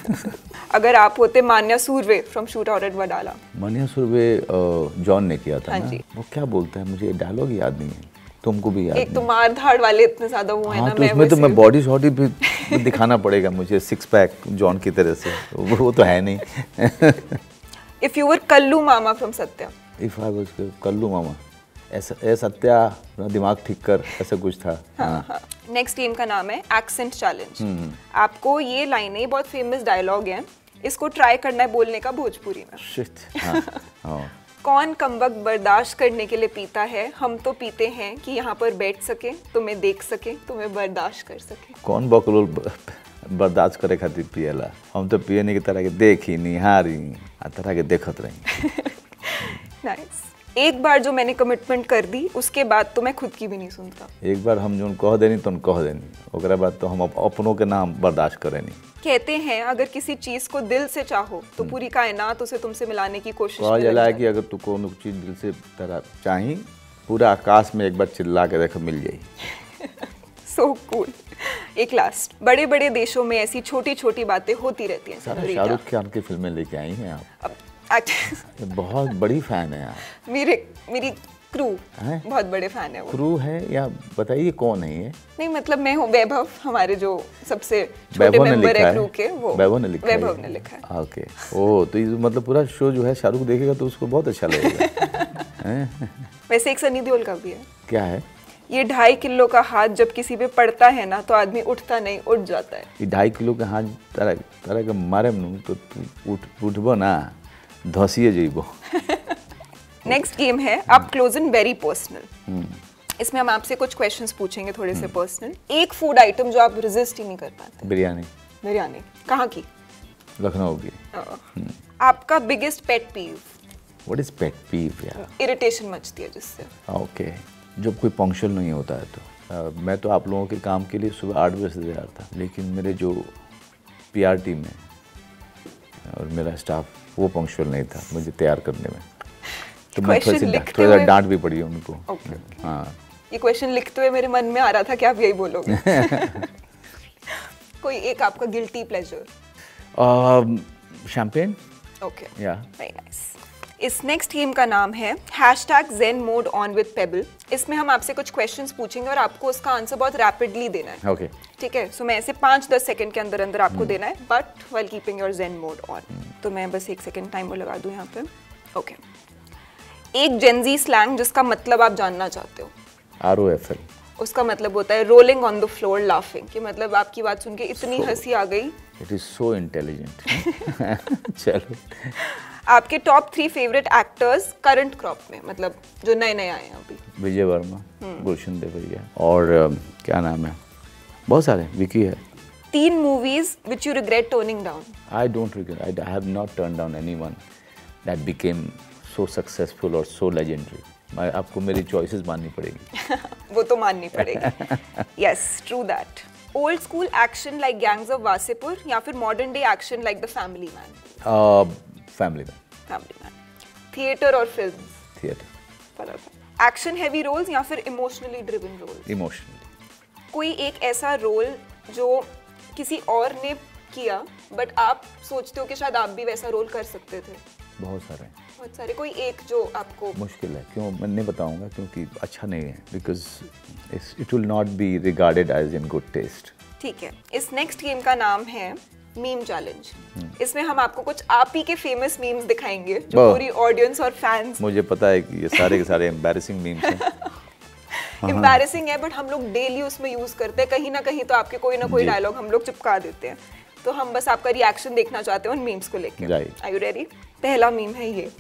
अगर आप होते Manya Surve from Shootout at Wadala. Manya Surve John ने किया था, हाँ ना? जी। वो क्या बोलता है, मुझे डायलॉग याद नहीं है, तुमको भी याद एक तो मार धाड़ वाले इतने ज्यादा वो है हाँ, ना, तो मैं उसमें तो मैं बॉडी शॉडी भी दिखाना पड़ेगा मुझे, सिक्स पैक जॉन की तरह से, वो तो है नहीं। If you were Kallu Mama from Satya. If I was Kallu Mama, ऐसा ए सत्या दिमाग ठीक कर, ऐसा कुछ था। हाँ, हाँ। नेक्स्ट गेम का नाम है एक्सेंट चैलेंज। आपको ये लाइनें, बहुत फेमस डायलॉग है, इसको ट्राई करना है बोलने का भोजपुरी में। शिट, हाँ, हाँ। कौन कमबख्त बर्दाश्त करने के लिए पीता है, हम तो पीते हैं कि यहाँ पर बैठ सके, तुम्हें देख सके, तुम्हें बर्दाश्त कर सके। कौन बकलोल बर्दाश्त करे खातिर पियला, हम तो पियने की तरह के देखी निहारी आ तरह के देखत रही। नाइस। एक बार जो मैंने कमिटमेंट कर दी उसके बाद तो मैं खुद की भी नहीं सुनता। एक बार हम जो कह देनी तो कह देनी, ओकरा बाद तो हम अपनों के नाम बर्दाश्त करे नहीं। कहते हैं अगर किसी चीज को दिल से चाहो तो पूरी कायनात उसे तुमसे मिलाने की कोशिश कहा जाला है कि अगर तू कोनो चीज दिल से तेरा चाही, पूरा आकाश में एक बार चिल्ला के देखो मिल जाई। So cool. एक लास्ट, बड़े बड़े देशों में ऐसी छोटी छोटी बातें होती रहती हैं। शाहरुख खान की फिल्में लेके आई हैं आप। बहुत बड़ी फैन है आप। मेरे मेरी क्रू बहुत बड़े फैन है वो। क्रू है या बताइए कौन है ये? नहीं मतलब मैं हूँ वैभव, हमारे जो सबसे छोटे मेंबर है क्रू के, वो वैभव ने लिखा है। वैभव ने लिखा है। ओके, ओह तो मतलब पूरा शो जो है शाहरुख देखेगा तो उसको बहुत अच्छा लगेगा। वैसे एक सनी देओल का भी है। क्या है? ये ढाई किलो का हाथ जब किसी पे पड़ता है ना तो आदमी उठता नहीं, उठ जाता है। ये ढाई किलो का हाथ तरह तरह के मारे तो उठ उठबो ना, धसिए जइबो। नेक्स्ट गेम है up close and very personal. इसमें हम आपसे कुछ क्वेश्चंस पूछेंगे थोड़े से पर्सनल। एक फूड आइटम जो आप रेजिस्ट ही नहीं कर पाते। बिरयानी। बिरयानी कहाँ की? लखनऊ की। आपका biggest pet peeve? What is pet peeve यार? इरिटेशन मचती है जिससे। ओके, जब कोई पंक्चुअल नहीं होता है तो uh, मैं तो आप लोगों के काम के लिए सुबह आठ बजे से तैयार था, लेकिन मेरे जो पीआर टीम है और मेरा स्टाफ वो पंक्चुअल नहीं था मुझे तैयार करने में, तो मैं थोड़ी सी थोड़ा सा डांट भी पड़ी उनको। okay, okay. हाँ, ये क्वेश्चन लिखते हुए मेरे मन में आ रहा था कि आप यही बोलोगे। कोई एक आपका guilty pleasure? Champagne. Okay, yeah very nice. इस नेक्स्ट गेम का नाम है hashtag zen mode on with pebble. इसमें हम आपसे कुछ क्वेश्चंस पूछेंगे और आपको उसका आंसर बहुत रैपिडली देना है। ओके, ठीक है? सो मैं ऐसे पाँच दस सेकंड के अंदर अंदर आपको देना है, but while keeping your zen mode on. तो मैं बस एक सेकंड टाइमर लगा दूं यहाँ पे। ओके, एक जेनजी स्लैंग जिसका मतलब आप जानना चाहते हो। R O F L. उसका मतलब होता है rolling on the floor laughing, कि मतलब आपकी बात सुन के इतनी So- हंसी आ गई। It is so intelligent. चलो, आपके top three favourite actors current crop में, मतलब जो नए नए आए हैं अभी? विजय वर्मा, गुलशन देवरिया और uh, क्या नाम है, बहुत सारे, विकी है। तीन movies which you regret turning down? I don't regret, I have not turn down anyone that became so successful और सो लेजेंडरी। मैं आपको मेरी चॉइसेस माननी पड़ेगी। वो तो माननी पड़ेगी। Yes, true that. Old school action like Gangs of Wasseypur या फिर modern day action like The Family Man? Family Man. Family Man. Theatre और film? Theatre. Action heavy roles या फिर इमोशनली ड्रिवन रोल्स? इमोशनली। कोई एक ऐसा रोल जो किसी और ने किया बट आप सोचते हो कि शायद आप भी वैसा रोल कर सकते थे? बहुत सारे बहुत सारे, कोई एक जो आपको? मुश्किल है, क्यों मैं नहीं बताऊंगा, क्योंकि अच्छा नहीं है, because it will not be regarded as in good taste. ठीक है, इस नेक्स्ट गेम का नाम है मीम चैलेंज। इसमें हम आपको कुछ आप ही के फेमस मीम्स दिखाएंगे जो पूरी ऑडियंस और फैंस। मुझे पता है कि ये सारे के सारे एम्बैरेसिंग मीम्स हैं। एम्बैरेसिंग है, बट हम लोग डेली उसमें यूज करते हैं, कहीं ना कहीं तो आपके कोई ना कोई डायलॉग हम लोग चिपका देते हैं। तो हम बस आपका रिएक्शन देखना चाहते हैं उन मीम्स को लेकर। Are you ready? पहला मीम है ये।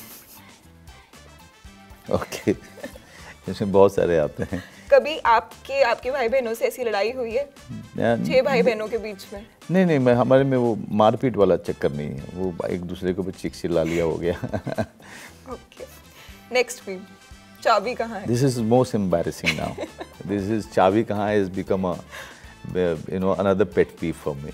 ओके, इसमें बहुत सारे आते हैं। कभी आपके आपके भाई बहनों से ऐसी लड़ाई हुई है? छह भाई बहनों के बीच में? नहीं नहीं, मैं हमारे में वो मारपीट वाला चक्कर नहीं है, वो एक दूसरे को भी चिक चिल्ला लिया हो गया। ओके, नेक्स्ट मीम, चाबी कहाँ है? This is most embarrassing now. This is चाबी कहाँ है, is become a you know another pet peeve for me.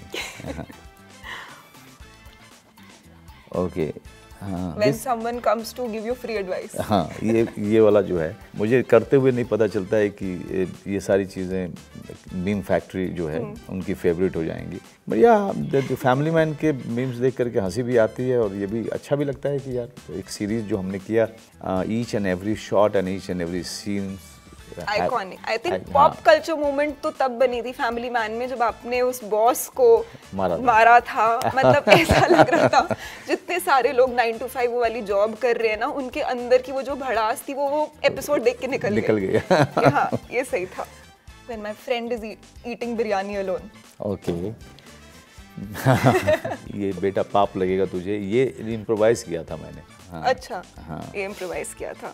Okay, हाँ, When someone comes to give you free advice. हाँ, ये ये वाला जो है मुझे करते हुए नहीं पता चलता है कि ये, ये सारी चीज़ें मीम फैक्ट्री जो है उनकी फेवरेट हो जाएंगी। बट या फैमिली मैन के मीम्स देख करके हंसी भी आती है और ये भी अच्छा भी लगता है कि यार एक सीरीज जो हमने किया, each and every shot and each and every scene iconic. I think pop culture movement तो तब बनी थी फैमिली मैन में जब आपने उस बॉस को मारा, मारा था। मतलब ऐसा लग रहा था जितने सारे लोग नाइन टू फाइव वाली जॉब कर रहे हैं ना, उनके अंदर की वो जो भड़ास थी वो वो एपिसोड देख के निकल निकल गया। कि हाँ, ये सही था। When my friend is eating biryani alone. Okay, ये बेटा पाप लगेगा तुझे, ये इम्प्रोवाइज किया था मैंने। हाँ, अच्छा, हाँ, ये इम्प्रोवाइज किया था।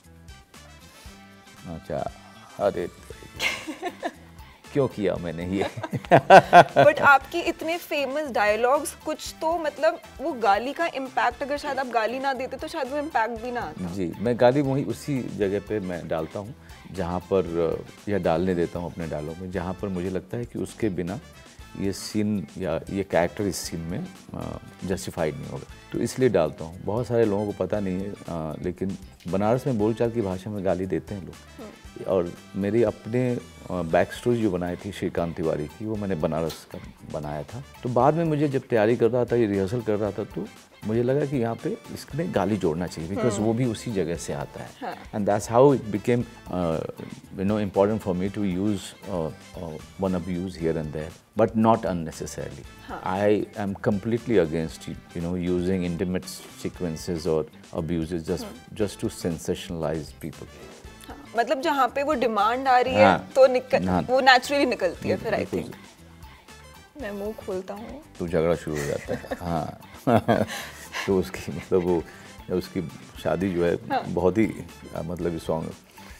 अच्छा, अरे क्यों किया मैंने ये? बट आपके इतने फेमस डायलॉग्स, कुछ तो मतलब वो गाली का इम्पैक्ट, अगर शायद आप गाली ना देते तो शायद वो इम्पैक्ट भी ना आता। जी, मैं गाली वही उसी जगह पे मैं डालता हूँ जहाँ पर, या डालने देता हूँ अपने डायलॉग में, जहाँ पर मुझे लगता है कि उसके बिना ये सीन या ये कैरेक्टर इस सीन में जस्टिफाइड नहीं होगा, तो इसलिए डालता हूँ। बहुत सारे लोगों को पता नहीं है, आ, लेकिन बनारस में बोलचाल की भाषा में गाली देते हैं लोग। और मेरी अपने बैक स्टोरी जो बनाई थी श्रीकांत तिवारी की, वो मैंने बनारस का बनाया था। तो बाद में मुझे जब तैयारी कर रहा था, ये रिहर्सल कर रहा था, तो मुझे लगा कि यहाँ पे इसमें गाली जोड़ना चाहिए, बिकॉज वो भी उसी जगह से आता है। And that's how it became you know important for me to use one abuse here and there, but not unnecessarily. I am completely against you know using intimate sequences or abuses just just to sensationalize people. हाँ, मतलब जहाँ पे वो demand आ रही है, हाँ, तो निकल, हाँ, वो नेचुरली निकलती है फिर। आई थिंक मैं मुंह खोलता हूँ तो झगड़ा शुरू हो जाता है। हाँ, तो उसकी मतलब वो उसकी शादी जो है, हाँ, बहुत ही मतलब सॉन्ग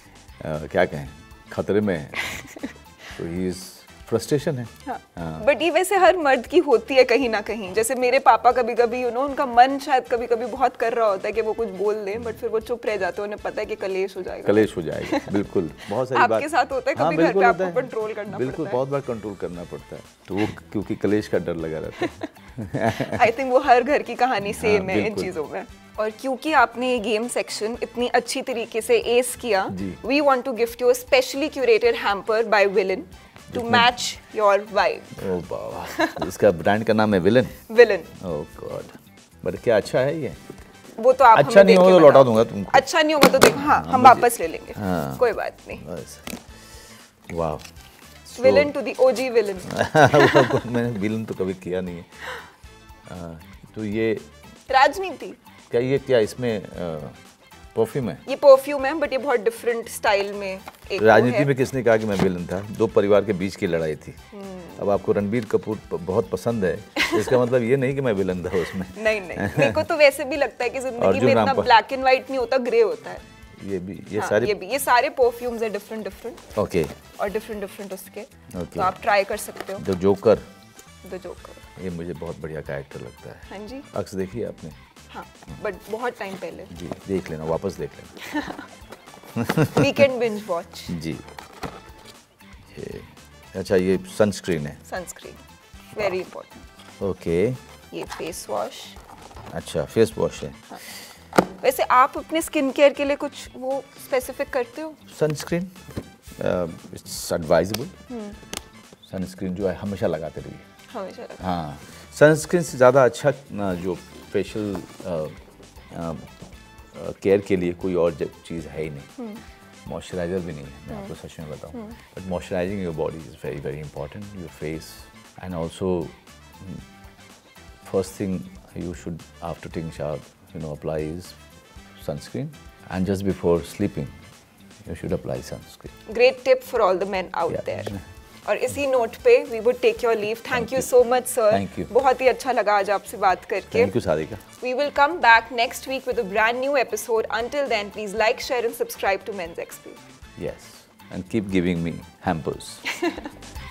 क्या कहें, खतरे में है। तो ही इज फ्रस्ट्रेशन है। हाँ। बट ये वैसे हर मर्द की होती है कहीं ना कहीं। जैसे मेरे पापा कभी कभी यू नो उनका मन शायद कभी कभी बहुत कर रहा होता है कि वो कुछ बोल दें, बट फिर वो चुप रह जाते हैं, उन्हें पता है कि कलेश हो जाएगा। कलेश हो जाएगा, बिल्कुल। बहुत सारी बात आपके साथ होता है कभी घर पे आपको कंट्रोल करना पड़ता है? बिल्कुल, बहुत बार कंट्रोल करना पड़ता है, तो वो क्योंकि कलेश का डर लगा रहता है। आई थिंक वो हर घर की कहानी सेम है इन चीजों में। और क्योंकि आपने ये गेम सेक्शन इतनी अच्छी तरीके से एस किया, we want to gift you a specially curated hamper by Villain to match your vibe. Oh बाबा, इसका ब्रांड का नाम है Villain. Villain. Oh god, but क्या अच्छा है ये? वो तो आप अच्छा नहीं होगा तो लौटा दूंगा तुमको। अच्छा नहीं होगा तो देखो, हाँ हम वापस ले लेंगे। हाँ, कोई बात नहीं। बस, वाह। Villain to the OG Villain. मैंने विलन तो कभी किया नहीं है। आ, तो ये राजनीति क्या, ये क्या इसमें परफ्यूम है? ये परफ्यूम है, बट ये बहुत डिफरेंट स्टाइल में एक राजनीति में किसने कहा कि मैं विलन था? दो परिवार के बीच की लड़ाई थी। अब आपको रणबीर कपूर बहुत पसंद है, इसका मतलब ये नहीं कि मैं विलन था उसमें। नहीं नहीं, मेरे को तो वैसे भी लगता है कि जिंदगी में इतना ब्लैक एंड व्हाइट नहीं होता, ग्रे होता है। ये भी, ये हाँ, सारे ये भी, ये सारे परफ्यूम्स है डिफरेंट डिफरेंट। ओके। और डिफरेंट डिफरेंट उसके, तो आप ट्राई कर सकते हो। The joker. द जोकर, ये मुझे बहुत बढ़िया कैरेक्टर लगता है। हाँ जी। अक्स देखिए आपने? हाँ, बट बहुत टाइम पहले। जी, देख लेना, वापस देख लेना। Weekend binge watch. जी। ये अच्छा, ये सनस्क्रीन है। Sunscreen, very important. ओके। ये फेस वॉश। अच्छा, फेस वॉश है। हाँ। वैसे आप अपने स्किन केयर के लिए कुछ वो स्पेसिफिक करते हो? Sunscreen it's advisable. सनस्क्रीन जो है हमेशा लगाते रहिए। हमेशा लगाते। हाँ, सनस्क्रीन से ज़्यादा अच्छा जो फेशियल केयर के लिए कोई और चीज़ है ही नहीं। मॉइस्चराइजर भी नहीं है, मैं आपको सच में बताऊँ। But moisturising your body is very very important, your face and also first thing you should, after taking shower, you know, apply is sunscreen, and just before sleeping you should apply sunscreen. Great tip for all the men out yeah. there. और इसी note पे we would take your leave. Thank, Thank you so much, sir. Thank you. बहुत ही अच्छा लगा आज आपसे बात करके. Thank you, Sarika. We will come back next week with a brand new episode. Until then, please like, share, and subscribe to Men's X P. Yes, and keep giving me hampers.